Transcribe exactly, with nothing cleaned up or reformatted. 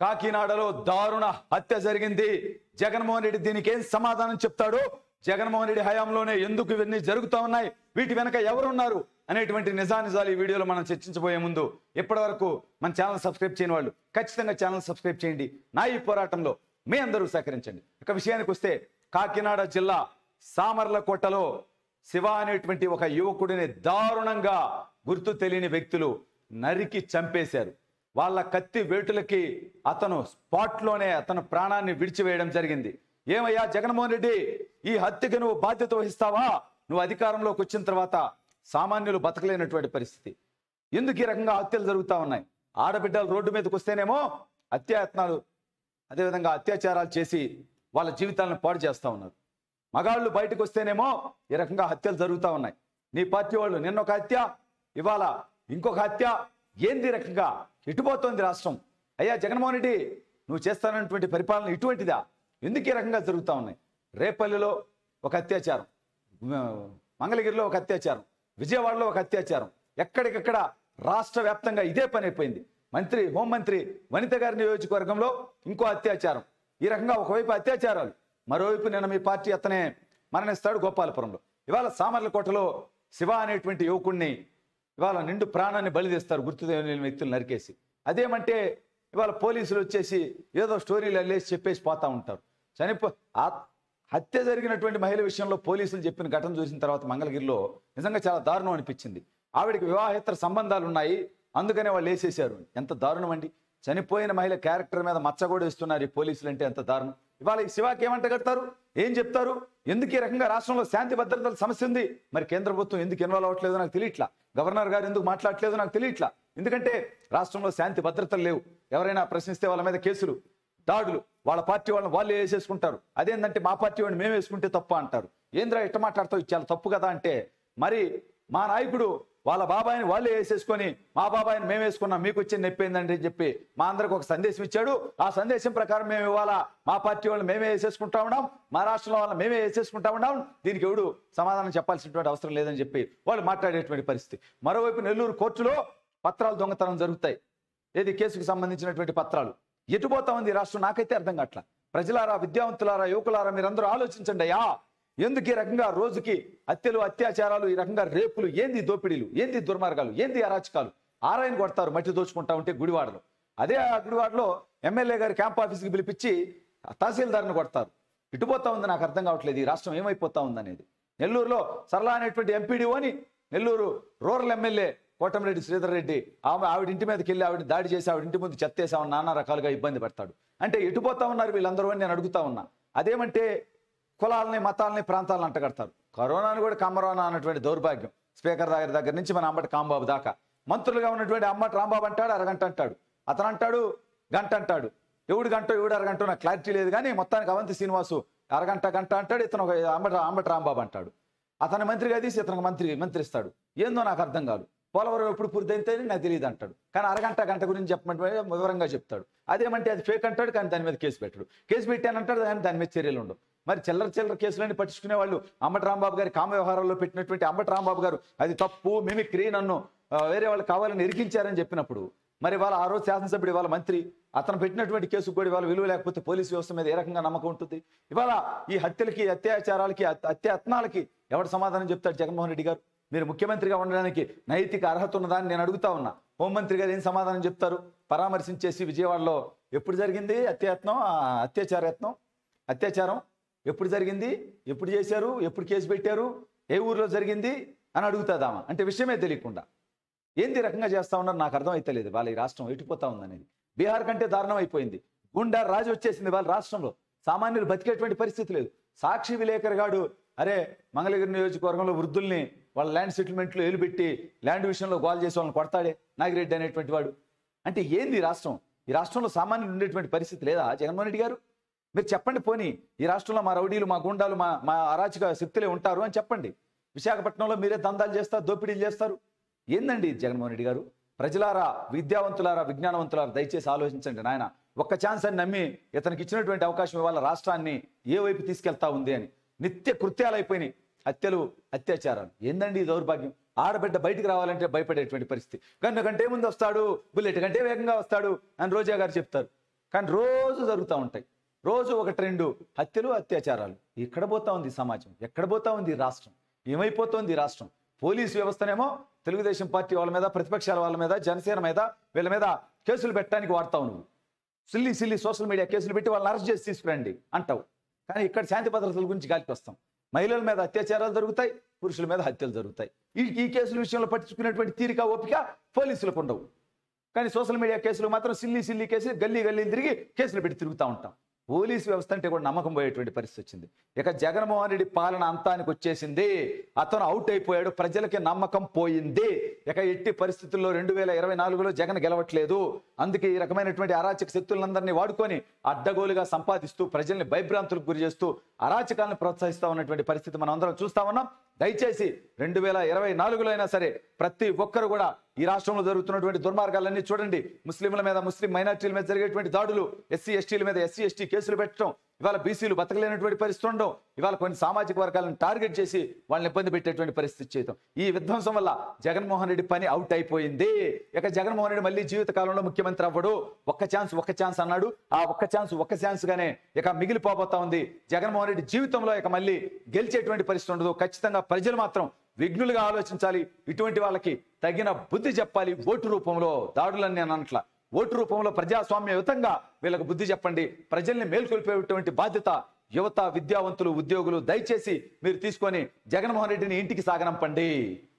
కాకినాడలో దారుణ హత్య జరిగింది. జగన్మోహన్ రెడ్డి దీనికి ఏం సమాధానం చెప్తాడు? జగన్మోహన్ రెడ్డి హయాంలోనే ఎందుకు ఇవన్నీ జరుగుతూ ఉన్నాయి, వీటి వెనక ఎవరున్నారు అనేటువంటి నిజానిజాలు ఈ వీడియోలో మనం చర్చించబోయే ముందు ఇప్పటి వరకు మన ఛానల్ సబ్స్క్రైబ్ చేయని వాళ్ళు ఖచ్చితంగా ఛానల్ సబ్స్క్రైబ్ చేయండి. నా ఈ పోరాటంలో మీ అందరూ సహకరించండి. ఇక విషయానికి వస్తే, కాకినాడ జిల్లా సామర్లకోటలో శివ అనేటువంటి ఒక యువకుడిని దారుణంగా గుర్తు తెలియని వ్యక్తులు నరికి చంపేశారు. వాళ్ళ కత్తి వేటులకి అతను స్పాట్లోనే అతను ప్రాణాన్ని విడిచివేయడం జరిగింది. ఏమయ్యా జగన్మోహన్ రెడ్డి, ఈ హత్యకు నువ్వు బాధ్యత వహిస్తావా? నువ్వు అధికారంలోకి వచ్చిన తర్వాత సామాన్యులు బతకలేనటువంటి పరిస్థితి. ఎందుకు ఈ రకంగా హత్యలు జరుగుతూ ఉన్నాయి? ఆడబిడ్డలు రోడ్డు మీదకి వస్తేనేమో హత్యాయత్నాలు, అదేవిధంగా అత్యాచారాలు చేసి వాళ్ళ జీవితాలను పాడు చేస్తూ ఉన్నారు. మగాళ్ళు బయటకు వస్తేనేమో ఈ రకంగా హత్యలు జరుగుతూ ఉన్నాయి. నీ పార్టీ వాళ్ళు నిన్న ఒక హత్య, ఇవాళ ఇంకొక హత్య. ఏంది రకంగా ఇటుపోతోంది రాష్ట్రం? అయ్యా జగన్మోహన్ రెడ్డి, నువ్వు చేస్తానటువంటి పరిపాలన ఇటువంటిదా? ఎందుకు ఈ రకంగా జరుగుతూ ఉన్నాయి? రేపల్లిలో ఒక అత్యాచారం, మంగళగిరిలో ఒక అత్యాచారం, విజయవాడలో ఒక అత్యాచారం, ఎక్కడికక్కడ రాష్ట్ర వ్యాప్తంగా ఇదే పని అయిపోయింది. మంత్రి హోంమంత్రి వనిత గారి నియోజకవర్గంలో ఇంకో అత్యాచారం. ఈ రకంగా ఒకవైపు అత్యాచారాలు, మరోవైపు నిన్న మీ పార్టీ అతనే మరణిస్తాడు గోపాలపురంలో. ఇవాళ సామర్లకోటలో శివ అనేటువంటి యువకుడిని ఇవాళ నిండు ప్రాణాన్ని బలిదేస్తారు గుర్తు తెలియని వ్యక్తులు నరికేసి. అదేమంటే ఇవాళ పోలీసులు వచ్చేసి ఏదో స్టోరీలు అల్లేసి చెప్పేసి పోతా ఉంటారు. చనిపో హత్య జరిగినటువంటి మహిళ విషయంలో పోలీసులు చెప్పిన ఘటన చూసిన తర్వాత మంగళగిరిలో నిజంగా చాలా దారుణం అనిపించింది. ఆవిడికి వివాహేతర సంబంధాలు ఉన్నాయి, అందుకనే వాళ్ళు వేసేశారు. ఎంత దారుణం అండి! చనిపోయిన మహిళ క్యారెక్టర్ మీద మచ్చగోడు ఇస్తున్నారు ఈ పోలీసులు. అంటే ఎంత దారుణం! ఇవాళ ఈ శివాకి ఏమంట కడతారు, ఏం చెప్తారు? ఎందుకు ఈ రకంగా రాష్ట్రంలో శాంతి భద్రతల సమస్య ఉంది? మరి కేంద్ర ప్రభుత్వం ఎందుకు ఇన్వాల్వ్ అవ్వట్లేదో నాకు తెలియట్లా. గవర్నర్ గారు ఎందుకు మాట్లాడట్లేదో నాకు తెలియట్లా. ఎందుకంటే రాష్ట్రంలో శాంతి భద్రతలు లేవు. ఎవరైనా ప్రశ్నిస్తే వాళ్ళ మీద కేసులు, దాడులు, వాళ్ళ పార్టీ వాళ్ళని వాళ్ళే వేసేసుకుంటారు. అదేంటంటే మా పార్టీ వాడిని మేము వేసుకుంటే తప్ప అంటారు. ఏంద్రా ఇట్ట మాట్లాడతావు, చాలా తప్పు కదా అంటే, మరి మా నాయకుడు వాళ్ళ బాబాయిని వాళ్ళే వేసేసుకొని మా బాబాయిని మేము వేసుకున్నాం, మీకు వచ్చే నొప్పిందండి అని చెప్పి మా అందరికి ఒక సందేశం ఇచ్చాడు. ఆ సందేశం ప్రకారం మేము ఇవాళ మా పార్టీ వాళ్ళని మేమే వేసేసుకుంటా ఉన్నాం, మా రాష్ట్రంలో వాళ్ళని మేమే వేసేసుకుంటా ఉన్నాం, దీనికి ఎవడు సమాధానం చెప్పాల్సినటువంటి అవసరం లేదని చెప్పి వాళ్ళు మాట్లాడేటువంటి పరిస్థితి. మరోవైపు నెల్లూరు కోర్టులో పత్రాలు దొంగతనం జరుగుతాయి. ఏది కేసుకు సంబంధించినటువంటి పత్రాలు. ఎటుపోతా ఉంది రాష్ట్రం నాకైతే అర్థం కావట్లా. ప్రజలారా, విద్యావంతులారా, యువకులారా, మీరందరూ ఆలోచించండి అయ్యా. ఎందుకు ఈ రకంగా రోజుకి హత్యలు, అత్యాచారాలు, ఈ రకంగా రేపులు, ఏంది దోపిడీలు, ఏంది దుర్మార్గాలు, ఏంది అరాచకాలు? ఆరాయన కొడతారు మట్టి దోచుకుంటా ఉంటే గుడివాడలో. అదే ఆ గుడివాడలో ఎమ్మెల్యే గారి క్యాంప్ ఆఫీస్కి పిలిపించి తహసీల్దార్ని కొడతారు. ఇటుపోతా ఉంది నాకు అర్థం కావట్లేదు ఈ రాష్ట్రం ఏమైపోతా ఉందనేది. నెల్లూరులో సరళ అనేటువంటి ఎంపీడీఓని నెల్లూరు రూరల్ ఎమ్మెల్యే కోటమిరెడ్డి శ్రీధర్ రెడ్డి ఆమె ఆవిడ ఇంటి మీదకి వెళ్ళి ఆవిడ దాడి చేసి ఆవిడ ఇంటి ముందు చెత్తేసామని నానా రకాలుగా ఇబ్బంది పడతాడు. అంటే ఎటుపోతా ఉన్నారు వీళ్ళందరూ అని నేను అడుగుతా ఉన్నా. అదేమంటే కులాలని, మతాలని, ప్రాంతాలను అంటగడతారు. కరోనాను కూడా కమరోనా అన్నటువంటి దౌర్భాగ్యం. స్పీకర్ దగ్గర దగ్గర నుంచి మన అంబటి కాంబాబు దాకా మంత్రులుగా ఉన్నటువంటి అంబటి రాంబాబు అంటాడు అరగంట అంటాడు, అతను అంటాడు గంట అంటాడు. ఎవడు గంట ఎవడు అరగంట నాకు క్లారిటీ లేదు, కానీ మొత్తానికి అవంతి శ్రీనివాసు అరగంట గంట అంటాడు, ఇతను ఒక అంబటి అంబటి రాంబాబు అంటాడు. అతను మంత్రిగా తీసి ఇతనికి మంత్రి మంత్రి ఇస్తాడు. ఏందో నాకు అర్థం కాదు. పోలవరం ఎప్పుడు పూర్తయితే నాకు తెలియదు అంటాడు, కానీ అరగంట గంట గురించి చెప్పమంటే వివరంగా చెప్తాడు. అదేమంటే అది ఫేక్ అంటాడు, కానీ దాని మీద కేసు పెట్టాడు. కేసు పెట్టానంటాడు, కానీ దాని మీద చర్యలు ఉండవు. మరి చిల్లర చిల్లర కేసులన్నీ పట్టించుకునే వాళ్ళు అంబటి రాంబాబు గారి కామ వ్యవహారాల్లో పెట్టినటువంటి అంబటి రాంబాబు గారు అది తప్పు, మిమిక్రీ, నన్ను వేరే వాళ్ళు కావాలని ఇరికించారని చెప్పినప్పుడు మరి వాళ్ళ ఆ రోజు శాసనసభ్యుడు ఇవాళ మంత్రి అతను పెట్టినటువంటి కేసు కూడా ఇవాళ విలువ లేకపోతే పోలీసు వ్యవస్థ మీద ఏ రకంగా నమ్మకం ఉంటుంది? ఇవాళ ఈ హత్యలకి, అత్యాచారాలకి, అత్యాయత్నాలకి ఎవరు సమాధానం చెప్తాడు? జగన్మోహన్ రెడ్డి గారు, మీరు ముఖ్యమంత్రిగా ఉండడానికి నైతిక అర్హత ఉన్నదాన్ని నేను అడుగుతా ఉన్నా. హోంమంత్రి గారు ఏం సమాధానం చెప్తారు? పరామర్శించేసి విజయవాడలో ఎప్పుడు జరిగింది అత్యయత్నం, అత్యాచార యత్నం, అత్యాచారం ఎప్పుడు జరిగింది, ఎప్పుడు చేశారు, ఎప్పుడు కేసు పెట్టారు, ఏ ఊర్లో జరిగింది అని అడుగుతుందామా? అంటే విషయమే తెలియకుండా ఏంది రకంగా చేస్తా ఉన్నారు నాకు అర్థం అయితే లేదు. వాళ్ళ ఈ రాష్ట్రం ఎటుపోతా ఉందనేది. బీహార్ కంటే దారుణం అయిపోయింది. గుండా రాజు వచ్చేసింది వాళ్ళ రాష్ట్రంలో. సామాన్యులు బతికేటువంటి పరిస్థితి లేదు. సాక్షి విలేకరు గాడు అరే మంగళగిరి నియోజకవర్గంలో వృద్ధుల్ని వాళ్ళ ల్యాండ్ సెటిల్మెంట్లో ఏలుపెట్టి ల్యాండ్ విషయంలో గోల్ చేసే వాళ్ళని కొడతాడే నాగిరెడ్డి అనేటువంటి వాడు. అంటే ఏంది రాష్ట్రం? ఈ రాష్ట్రంలో సామాన్యులు ఉండేటువంటి పరిస్థితి లేదా జగన్మోహన్ రెడ్డి గారు? మీరు చెప్పండి. పోనీ ఈ రాష్ట్రంలో మా రౌడీలు, మా గుండాలు, మా మా అరాచక శక్తులే ఉంటారు అని చెప్పండి. విశాఖపట్నంలో మీరే దందాలు చేస్తారు, దోపిడీలు చేస్తారు. ఏందండి జగన్మోహన్ రెడ్డి గారు? ప్రజలారా, విద్యావంతులారా, విజ్ఞానవంతులారా, దయచేసి ఆలోచించండి నాయన. ఒక్క ఛాన్స్ అని నమ్మి ఇతనికి ఇచ్చినటువంటి అవకాశం ఇవాళ రాష్ట్రాన్ని ఏ వైపు తీసుకెళ్తా ఉంది అని నిత్య కృత్యాలు అయిపోయినాయి. హత్యలు, అత్యాచారాలు. ఏందండి ఈ దౌర్భాగ్యం? ఆడబిడ్డ బయటికి రావాలంటే భయపడేటువంటి పరిస్థితి. గన్ను కంటే ముందు వస్తాడు, బుల్లెట్ కంటే వేగంగా వస్తాడు అని రోజా గారు చెప్తారు. కానీ రోజు జరుగుతూ ఉంటాయి. రోజు ఒక ట్రెండు, హత్యలు అత్యాచారాలు. ఎక్కడ పోతా ఉంది సమాజం, ఎక్కడ పోతా ఉంది రాష్ట్రం, ఏమైపోతుంది రాష్ట్రం? పోలీసు వ్యవస్థనేమో తెలుగుదేశం పార్టీ వాళ్ళ మీద, ప్రతిపక్షాల వాళ్ళ మీద, జనసేన మీద, వీళ్ళ మీద కేసులు పెట్టడానికి వాడతావు నువ్వు. సిల్లి సిల్లి సోషల్ మీడియా కేసులు పెట్టి వాళ్ళని అరెస్ట్ చేసి తీసుకురండి అంటావు. కానీ ఇక్కడ శాంతి భద్రతల గురించి గాలికి వస్తాం. మహిళల మీద అత్యాచారాలు జరుగుతాయి, పురుషుల మీద హత్యలు జరుగుతాయి. ఈ ఈ కేసుల విషయంలో పట్టించుకునేటువంటి తీరిక, ఓపిక పోలీసులకు ఉండవు. కానీ సోషల్ మీడియా కేసులు మాత్రం సిల్లి సిల్లి కేసులు గల్లీ గల్లీ తిరిగి కేసులు పెట్టి తిరుగుతూ ఉంటాం. పోలీసు వ్యవస్థ అంటే కూడా నమ్మకం పోయేటువంటి పరిస్థితి వచ్చింది. ఇక జగన్మోహన్ రెడ్డి పాలన అంతానికి వచ్చేసింది. అతను అవుట్ అయిపోయాడు, ప్రజలకి నమ్మకం పోయింది. ఇక ఎట్టి పరిస్థితుల్లో రెండు వేల ఇరవై నాలుగులో జగన్ గెలవట్లేదు. అందుకే ఈ రకమైనటువంటి అరాచక శక్తులందరినీ వాడుకొని అడ్డగోలుగా సంపాదిస్తూ ప్రజల్ని భయభ్రాంతులకు గురి చేస్తూ అరాచకాలను ప్రోత్సహిస్తా ఉన్నటువంటి పరిస్థితి మనం అందరం చూస్తా ఉన్నాం. దయచేసి రెండు వేల ఇరవై నాలుగులో అయినా సరే ప్రతి ఒక్కరు కూడా ఈ రాష్ట్రంలో జరుగుతున్నటువంటి దుర్మార్గాలన్నీ చూడండి. ముస్లింల మీద, ముస్లిం మైనార్టీల మీద జరిగేటువంటి దాడులు, ఎస్సీ ఎస్టీల మీద ఎస్సీ ఎస్టీ కేసులు పెట్టడం, ఇవాళ బీసీలు బతకలేనటువంటి పరిస్థితి ఉండడం, ఇవాళ కొన్ని సామాజిక వర్గాలను టార్గెట్ చేసి వాళ్ళని ఇబ్బంది పెట్టేటువంటి పరిస్థితి చేయడం, ఈ విధ్వంసం వల్ల జగన్మోహన్ రెడ్డి పని అవుట్ అయిపోయింది. ఇక జగన్మోహన్ రెడ్డి మళ్ళీ జీవిత కాలంలో ముఖ్యమంత్రి అవ్వడు. ఒక్క ఛాన్స్ ఒక్క ఛాన్స్ అన్నాడు. ఆ ఒక్క ఛాన్స్ ఒక్క ఛాన్స్ గానే ఇక మిగిలిపోబోతా ఉంది. జగన్మోహన్ రెడ్డి జీవితంలో ఇక మళ్ళీ గెలిచేటువంటి పరిస్థితి ఉండదు. ఖచ్చితంగా ప్రజలు మాత్రం విఘ్నులుగా ఆలోచించాలి. ఇటువంటి వాళ్ళకి తగిన బుద్ధి చెప్పాలి. ఓటు రూపంలో దాడులని నేను అనట్లా, ఓటు రూపంలో ప్రజాస్వామ్యయుతంగా వీళ్ళకు బుద్ధి చెప్పండి. ప్రజల్ని మేల్కొల్పేటువంటి బాధ్యత యువత, విద్యావంతులు, ఉద్యోగులు దయచేసి మీరు తీసుకొని జగన్మోహన్ రెడ్డిని ఇంటికి సాగనంపండి.